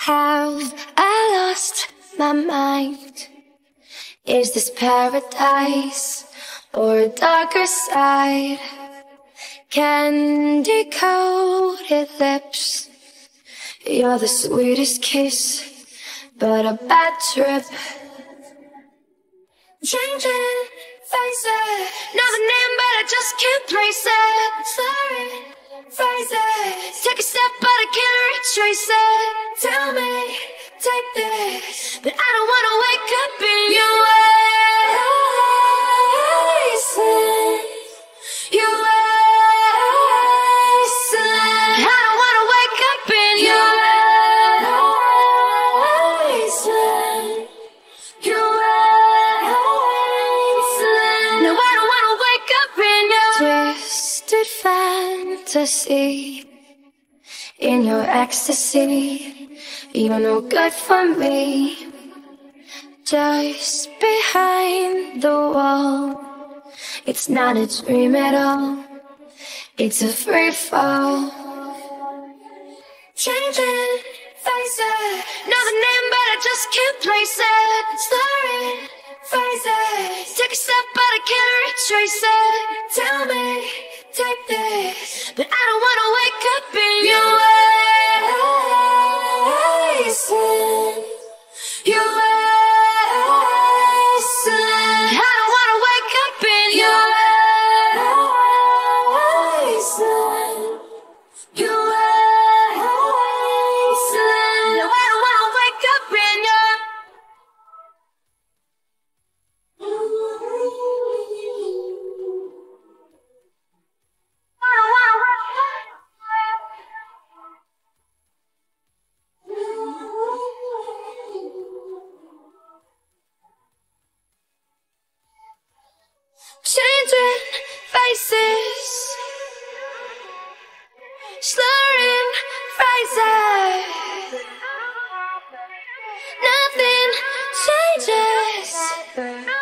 Have I lost my mind? Is this paradise or a darker side? Candy-coated lips, you're the sweetest kiss, but a bad trip. Changing faces, know the name but I just can't trace it. Slurring phrases, take a step but I can't retrace it. Tell me, take this, but I don't wanna wake up in your wasteland. Your wasteland. I don't wanna wake up in your wasteland. Your wasteland. No, I don't wanna wake up in your twisted fantasy. In your ecstasy, you're no good for me. Just behind the wall, it's not a dream at all, it's a free fall. Changing faces, know the name but I just can't place it. Slurring phrases, take a step but I can't retrace it. Tell me, take this, but I don't wanna wake up in your wasteland. Your wasteland. I don't wanna wake up in your wasteland. Your wasteland. No, I don't wanna wake up in your changing faces, slurring phrases. Nothing changes.